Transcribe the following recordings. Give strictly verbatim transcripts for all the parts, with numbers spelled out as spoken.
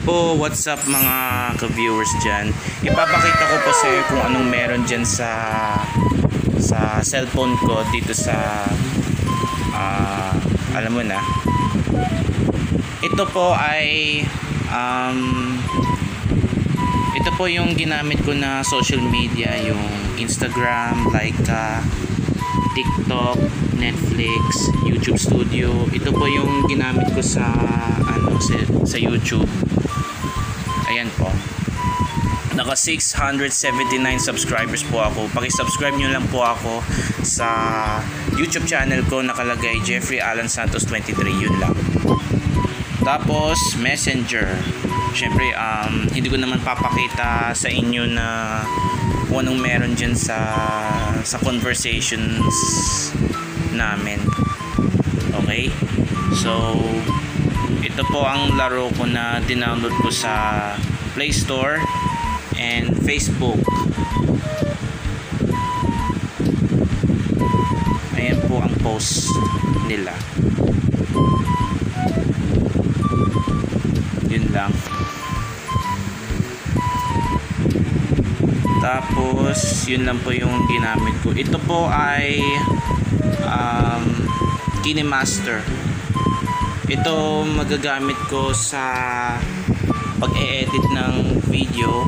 Po, what's up mga ka-viewers dyan? Ipapakita ko po sa iyo kung anong meron dyan sa sa cellphone ko dito sa uh, alam mo na. Ito po ay um, ito po yung ginamit ko na social media, yung Instagram, Laika, TikTok, Netflix, YouTube Studio. Ito po yung ginamit ko sa ano sa, sa YouTube. Ayan po. Naka six hundred seventy-nine subscribers po ako. Paki-subscribe nyo lang po ako sa YouTube channel ko, nakalagay Jeffrey Alan Santos twenty-three, yun lang. Tapos Messenger. Syempre um, hindi ko naman papakita sa inyo na kung anong meron dyan sa sa conversations namin. Okay? So ito po ang laro ko na dinownload ko sa Play Store and Facebook. Ayan po ang post nila. Yun lang. Tapos yun lang po yung ginamit ko. Ito po ay um, KineMaster. Ito magagamit ko sa pag-e-edit ng video.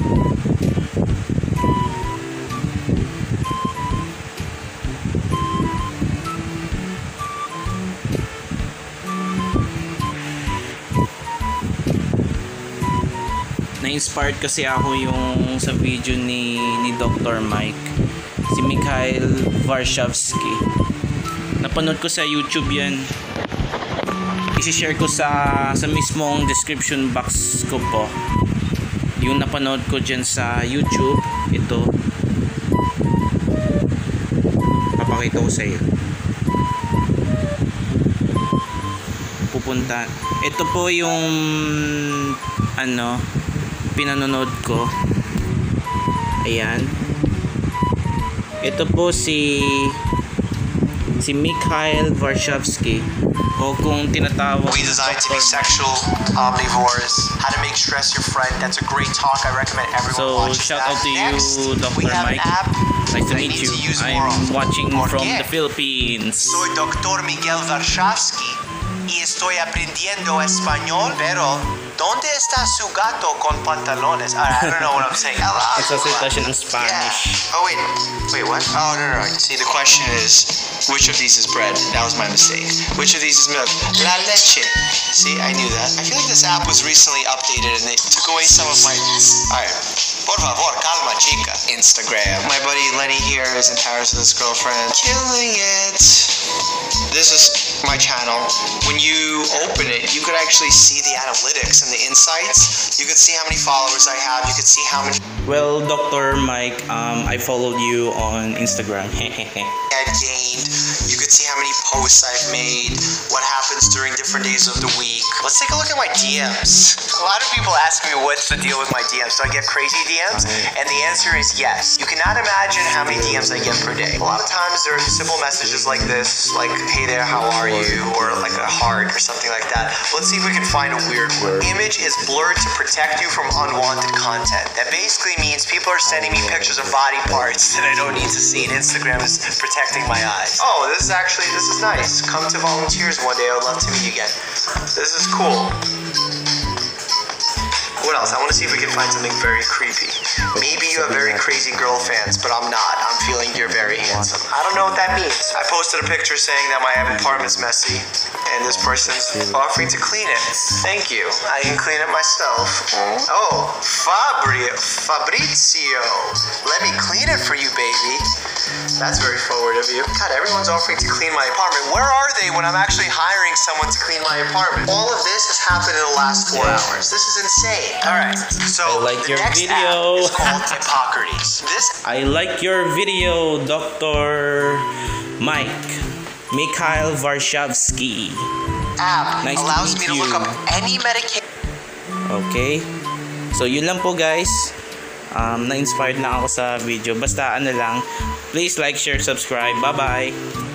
Na-inspired kasi ako yung sa video ni ni Doctor Mike, si Mikhail Varshavsky. Napanood ko sa YouTube yan. I-share ko sa sa mismong description box ko po yung napanood ko dyan sa YouTube. Ito papakita ko sa iyo. Pupunta, ito po yung ano pinanonood ko. Ayan, ito po si si Mikhail Varshavsky, o kung tinatawag We designed to be sexual omnivores. How to make stress your friend. That's a great talk. I recommend everyone so watches shout that. out to Next, you, Doctor we have Mike. an app Nice to that I meet need you. to use more I'm of. watching ¿Por from qué? the Philippines. Soy Doctor Miguel Varshavsky y estoy aprendiendo español, pero ¿dónde está su gato con pantalones? I don't know what I'm saying. Nagsasalita siya ng Spanish. Yeah. Oh wait, wait what? Oh no, no no. See, the question is, which of these is bread? That was my mistake. Which of these is milk? La leche. See, I knew that. I feel like this app was recently updated and they took away some of my. All right. Por favor, calma, chica. Instagram. My buddy Lenny here is in Paris with his girlfriend. Killing it. This is my channel. When you open it, you could actually see the analytics and the insights. You could see how many followers I have. You could see how many Well, Doctor Mike, um, I followed you on Instagram. I've gained. You could see how many posts I've made, what happens during different days of the week. Let's take a look at my D Ms. A lot of people ask me what's the deal with my D Ms. Do I get crazy D Ms? And the answer is yes. You cannot imagine how many D Ms I get per day. A lot of times there are simple messages like this, like, hey there, how are you? Or like a heart or something like that. Let's see if we can find a weird word. Image is blurred to protect you from unwanted content. That basically means people are sending me pictures of body parts that I don't need to see, and Instagram is protecting my eyes. Oh, this is actually, this is nice. Come to volunteers one day. I would love to meet you again. This is cool. What else? I want to see if we can find something very creepy. Maybe you have very crazy girl fans, but I'm not. I'm feeling you're very handsome. I don't know what that means. I posted a picture saying that my apartment's messy, and this person's offering to clean it. Thank you. I can clean it myself. Oh, Fabri Fabrizio. Let me clean it for you, baby. That's very forward of you. God, everyone's offering to clean my apartment. Where are they when I'm actually hiring someone to clean my apartment? All of this has happened in the last four hours. This is insane. All right, so I like the your next video. app is called Hippocrates. This I like your video, Doctor Mike. Mikhail Varshavsky. app Nice to allows meet me to look you. up any medication. Okay. So yun lang po guys. Um, na-inspired na ako sa video. Basta ano lang. Please like, share, subscribe. Bye-bye.